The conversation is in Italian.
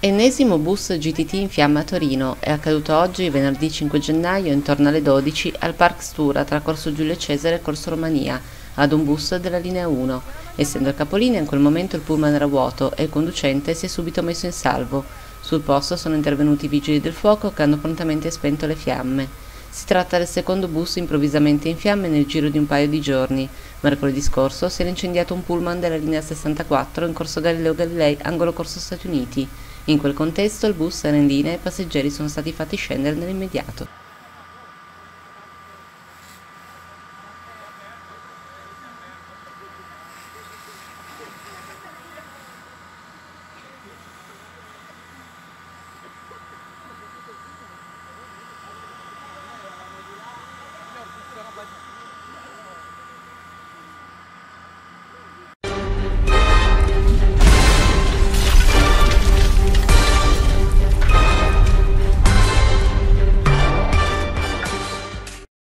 Ennesimo bus GTT in fiamme a Torino. È accaduto oggi, venerdì 5 gennaio, intorno alle 12, al Park Stura tra Corso Giulio Cesare e Corso Romania, ad un bus della linea 1. Essendo il capolinea, in quel momento il pullman era vuoto e il conducente si è subito messo in salvo. Sul posto sono intervenuti i vigili del fuoco che hanno prontamente spento le fiamme. Si tratta del secondo bus improvvisamente in fiamme nel giro di un paio di giorni. Mercoledì scorso si era incendiato un pullman della linea 64 in Corso Galileo Galilei, angolo Corso Stati Uniti. In quel contesto il bus era in linea e i passeggeri sono stati fatti scendere nell'immediato.